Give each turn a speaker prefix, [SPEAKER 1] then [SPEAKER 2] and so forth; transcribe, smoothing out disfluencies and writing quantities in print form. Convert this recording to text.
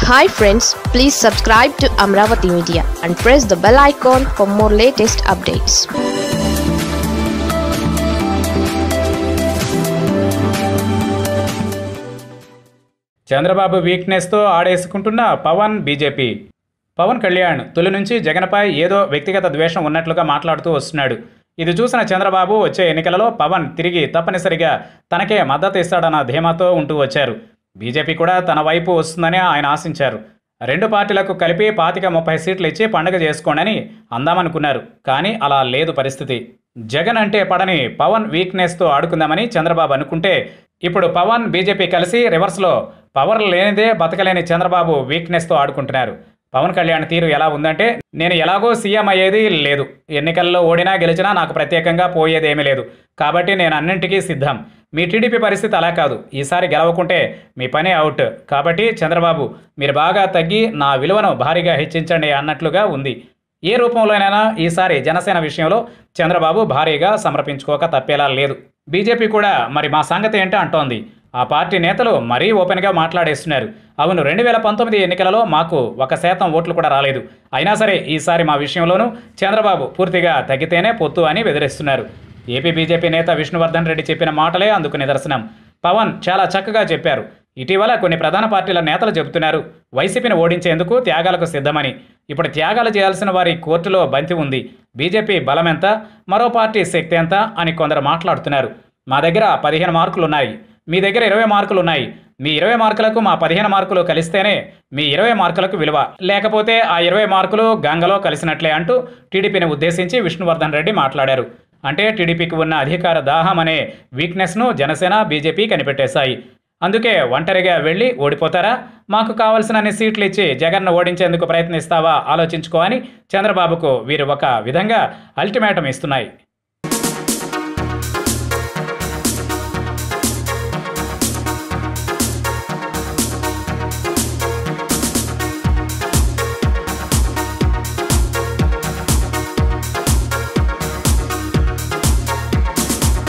[SPEAKER 1] Hi friends, please subscribe to Amaravathi Media and press the bell icon for more latest updates.
[SPEAKER 2] Chandrababu weakness తో ఆడేసుకుంటున్న Pawan BJP. Pawan Kalyan తొలి నుంచి జగన్పై ఏదో వ్యక్తిగత ద్వేషం ఉన్నట్లుగా మాట్లాడుతూ వస్తున్నాడు. ఇది చూసిన చంద్రబాబు వచ్చే ఎన్నికలలో పవన్ తిరిగి తప్పనిసరిగా తనకే మద్దతు ఇస్తాడన్న ధీమాతో ఉంటూ వచ్చారు. బీజేపీ కూడా తన వైపు వస్తుందని ఆయన ఆశించారు. రెండు పార్టీలకు కలిపి 25-30 సీట్లు ఇచ్చి పండుగ చేసుకోండని అందామనుకున్నారు. కానీ అలా లేదు పరిస్థితి. జగన్ అంటే పడని పవన్ వీక్నెస్తో ఆడుకుందామని చంద్రబాబు అనుకుంటే ఇప్పుడు పవన్ బీజేపీ కలిసి రివర్స్లో పవర్ లేనిదే బతకలేని చంద్రబాబు వీక్నెస్తో ఆడుకుంటున్నారు. పవన్ కళ్యాణ్ తీరు ఎలా ఉందంటే, నేను ఎలాగో సీఎం అయ్యేది లేదు, ఎన్నికల్లో ఓడినా గెలిచినా నాకు ప్రత్యేకంగా పోయేదేమీ లేదు, కాబట్టి నేను అన్నింటికీ సిద్ధం. మీ టీడీపీ పరిస్థితి అలా కాదు, ఈసారి గెలవకుంటే మీ పని అవుట్. కాబట్టి చంద్రబాబు మీరు బాగా తగ్గి నా విలువను భారీగా హెచ్చించండి అన్నట్లుగా ఉంది. ఏ రూపంలోనైనా ఈసారి జనసేన విషయంలో చంద్రబాబు భారీగా సమర్పించుకోక తప్పేలా లేదు. బీజేపీ కూడా మరి మా సంగతి ఏంటో అంటోంది. ఆ పార్టీ నేతలు మరీ ఓపెన్గా మాట్లాడేస్తున్నారు. అవును, 2019 ఎన్నికలలో మాకు 1% ఓట్లు కూడా రాలేదు, అయినా సరే ఈసారి మా విషయంలోనూ చంద్రబాబు పూర్తిగా తగ్గితేనే పొత్తు అని బెదిరిస్తున్నారు. ఏపీ బీజేపీ నేత విష్ణువర్ధన్ రెడ్డి చెప్పిన మాటలే అందుకు నిదర్శనం. పవన్ చాలా చక్కగా చెప్పారు. ఇటీవల కొన్ని ప్రధాన పార్టీల నేతలు చెబుతున్నారు వైసీపీని ఓడించేందుకు త్యాగాలకు సిద్ధమని. ఇప్పుడు త్యాగాలు చేయాల్సిన వారి కోర్టులో బంతి ఉంది. బీజేపీ బలం ఎంత, మరో పార్టీ శక్తి ఎంత అని కొందరు మాట్లాడుతున్నారు. మా దగ్గర 15 మార్కులు ఉన్నాయి, మీ దగ్గర 20 మార్కులు ఉన్నాయి, మీ 20 మార్కులకు మా 15 మార్కులు కలిస్తేనే మీ 20 మార్కులకు విలువ, లేకపోతే ఆ 20 మార్కులు గంగలో కలిసినట్లే అంటూ టీడీపీని ఉద్దేశించి విష్ణువర్ధన్ రెడ్డి మాట్లాడారు. అంటే టీడీపీకి ఉన్న అధికార దాహం అనే వీక్నెస్ను జనసేన బీజేపీ కనిపెట్టేశాయి. అందుకే ఒంటరిగా వెళ్ళి ఓడిపోతారా, మాకు కావాల్సినన్ని సీట్లు ఇచ్చి జగన్ను ఓడించేందుకు ప్రయత్నిస్తావా ఆలోచించుకో అని చంద్రబాబుకు వీరు ఒక విధంగా అల్టిమేటం ఇస్తున్నాయి.